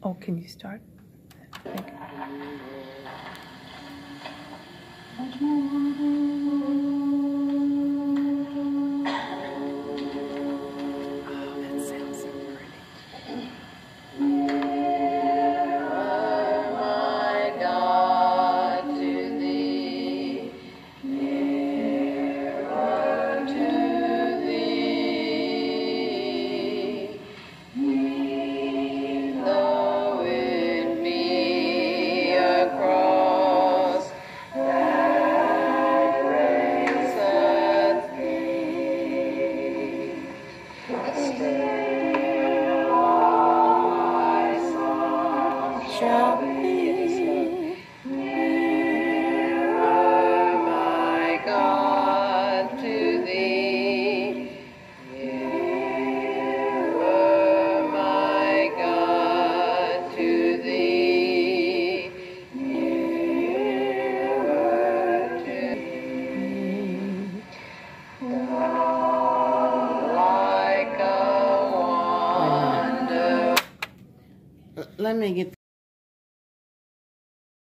Oh, can you start? Okay. Oh, that sounds so pretty. Shall be nearer, my God, to thee. Nearer, my God, to thee. Nearer to thee. Like a wonder. Let me get